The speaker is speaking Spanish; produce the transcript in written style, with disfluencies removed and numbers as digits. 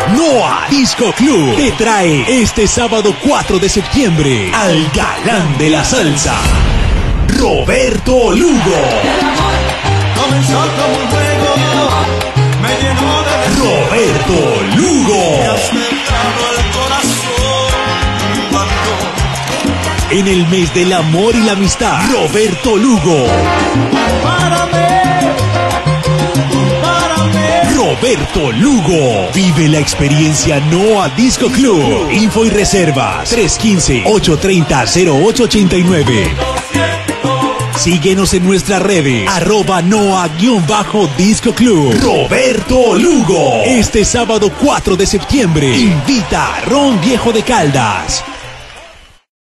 Noa Disco Club te trae este sábado 4 de septiembre al galán de la salsa, Roberto Lugo. Comenzó como un juego, me llenó de Roberto Lugo. me has metido el corazón cuando En el mes del amor y la amistad, Roberto Lugo. Roberto Lugo. Vive la experiencia Noa Disco Club. Info y reservas 315-830-0889. Síguenos en nuestras redes @Noa_Disco Club. Roberto Lugo. Este sábado 4 de septiembre invita a Ron Viejo de Caldas.